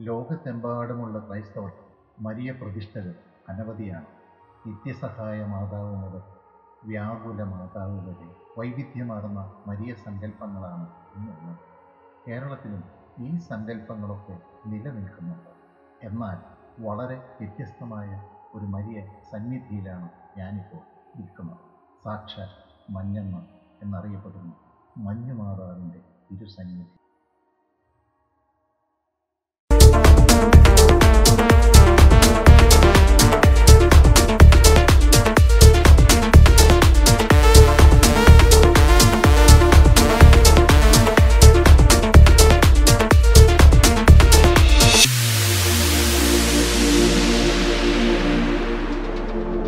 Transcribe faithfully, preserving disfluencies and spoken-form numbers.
ലോകത്തെമ്പാടുമുള്ള ക്രൈസ്തവർ മരിയ പ്രതിഷ്ഠകൾ അനവധിയാണ്. നിത്യസഹായ മാതാവ് മുതൽ വ്യാകുല മാതാവ് വരെ വൈവിധ്യമാർന്ന മരിയ സങ്കല്പങ്ങളാണ് ഇന്നുള്ളത്. കേരളത്തിലും ഈ സങ്കല്പങ്ങളൊക്കെ നിലനിൽക്കുന്നുണ്ട്. എന്നാൽ വളരെ വ്യത്യസ്തമായ ഒരു മരിയ സന്നിധിയിലാണ് ഞാനിപ്പോൾ നിൽക്കുന്നത്. സാക്ഷാൽ മഞ്ഞമ്മ എന്നറിയപ്പെടുന്ന മഞ്ഞുമാതാവിൻ്റെ തിരുസന്നിധി.